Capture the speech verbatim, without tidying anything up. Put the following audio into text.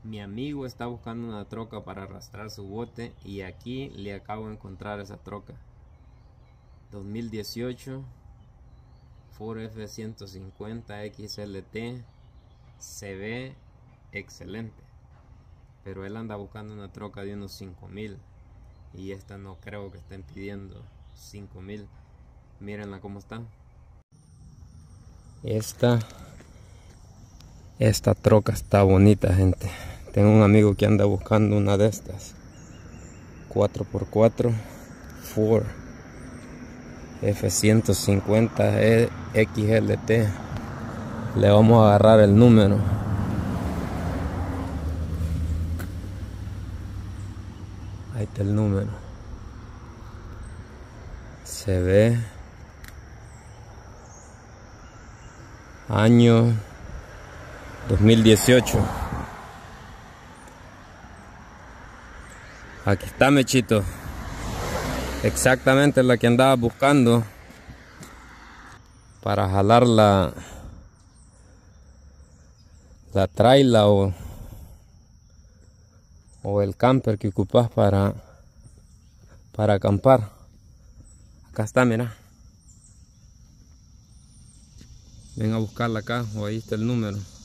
Mi amigo está buscando una troca para arrastrar su bote y aquí le acabo de encontrar esa troca. dos mil dieciocho Ford F ciento cincuenta X L T. Se ve excelente, pero él anda buscando una troca de unos cinco mil y esta no creo que estén pidiendo cinco mil. Mírenla cómo está. Esta Esta troca está bonita, gente. Tengo un amigo que anda buscando una de estas cuatro por cuatro Ford F ciento cincuenta X L T. Le vamos a agarrar el número. Ahí está el número. Se ve año dos mil dieciocho. Aquí está, Mechito. Exactamente la que andaba buscando para jalar la la traila o, o el camper que ocupas para para acampar. Acá está, mira. Ven a buscarla acá, o ahí está el número.